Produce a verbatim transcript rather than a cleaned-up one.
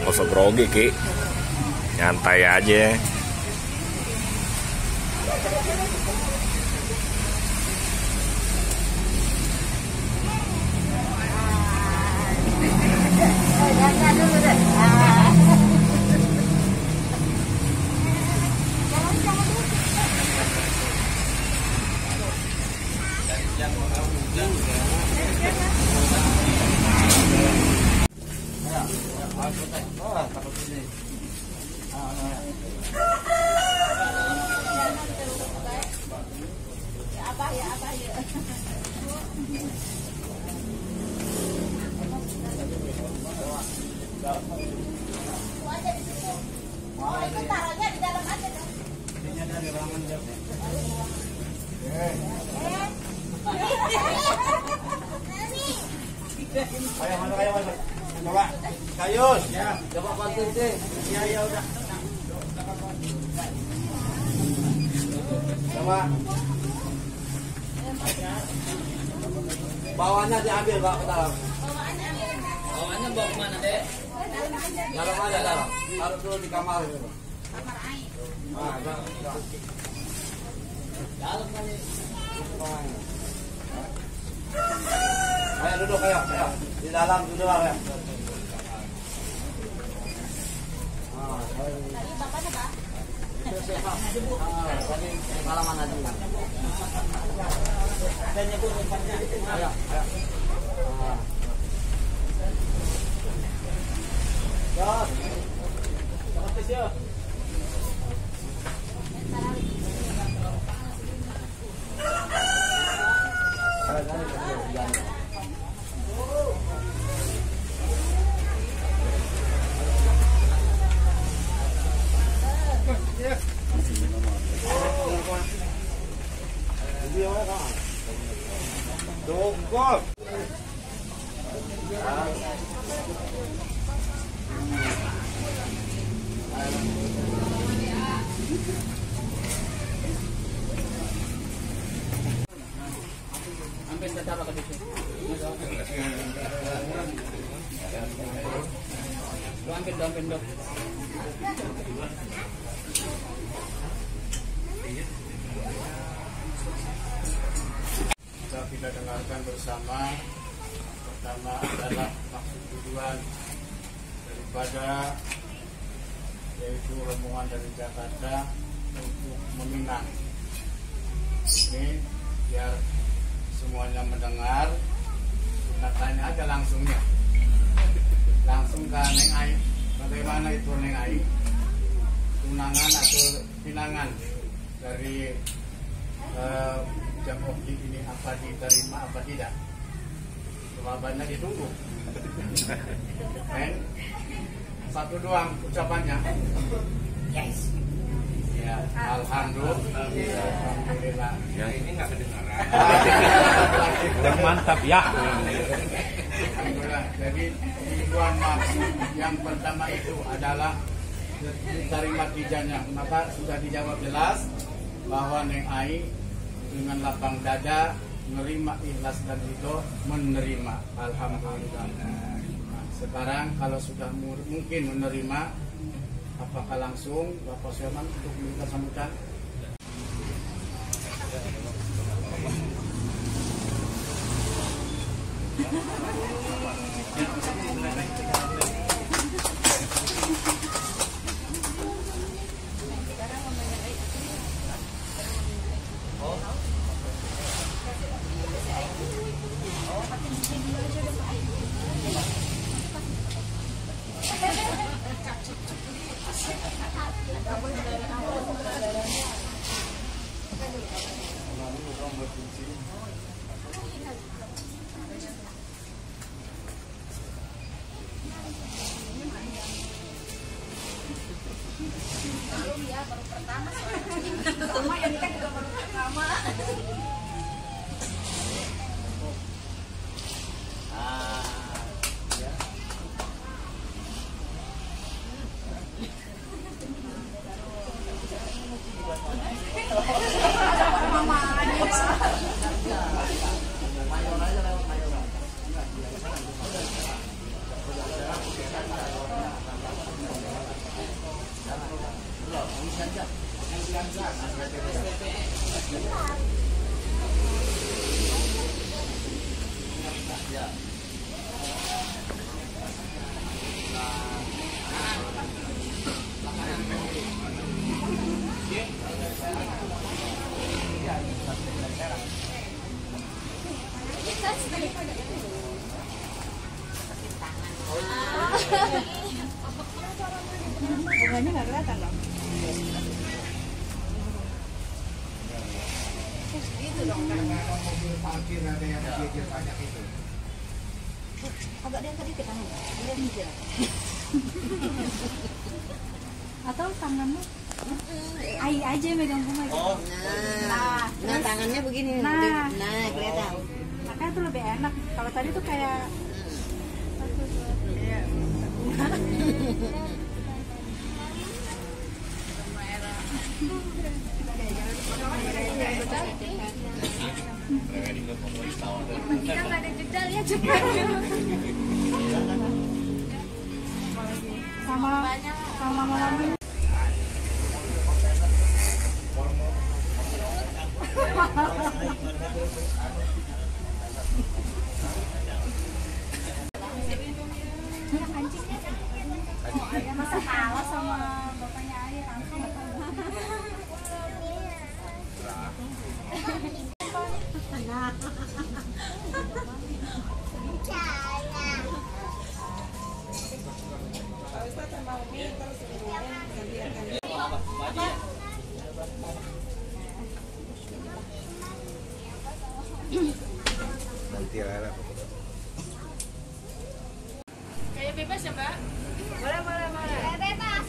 Nggak usah grogi, Ki. Nyantai aja. Ayo, mana kayu, mana? Coba, kayus. Ya, coba bantu deh. Iya, iya udah. Coba. Bawahnya diambil, Pak, ke dalam. Bawahnya bawa kemana, Dek? Dalam aja, dalam. Taruh dulu di kamar itu. Kamar air. Ah, dalam. Dalam kali. Ayo duduk, ayo, ayo. Di dalam duduk, ayo. Ah, Tadi bapaknya, Pak? ah, tadi pengalaman aja. Dan nyebut tempatnya. Ayo, ayo. Ah. Jos. Sampai siap. Dongkol. Sampai tetap ke situ. Lu ambil, lu ambil, dok. Kita dengarkan bersama. Pertama adalah maksud tujuan daripada yaitu rombongan dari Jakarta untuk meminang. Ini biar semuanya mendengar, kita tanya aja langsungnya. Langsung ke Neng Ai, bagaimana itu Neng Ai? Tunangan atau pinangan dari uh, jam objek ini apa diterima apa tidak? Jawabannya ditunggu. Men, satu doang ucapannya. Yes. Ya, alhamdulillah. Alhamdulillah. Ya, ini nggak kedengaran. Yang mantap ya. Alhamdulillah. Jadi tujuan maksud yang pertama itu adalah diterima kijanya. Maka sudah dijawab jelas bahwa Neng Ai dengan lapang dada menerima, ikhlas dan ridho menerima. Alhamdulillah. Nah, sekarang kalau sudah mungkin menerima, apakah langsung Bapak Sulaiman untuk minta sambutan? Baru pertama pertama yang kan juga baru pertama. Bunganya nggak kelihatan loh. Mobil parkir ada yang jejer banyak itu. Agak diangkat dikit tangan. Dia hijau. Atau tanganmu? Ai aja megang bunga gitu. Oh. Nah, Nah, tangannya begini. Nah. Nah, kelihatan. makanya tuh lebih enak. Kalau tadi tuh kayak Kita nggak ada jeda ya cepat. sama sama mama. Masa kalah sama bapaknya Ayah langsung. Nanti lah. Kayak bebas ya, Mbak? Boleh boleh boleh. Bebas.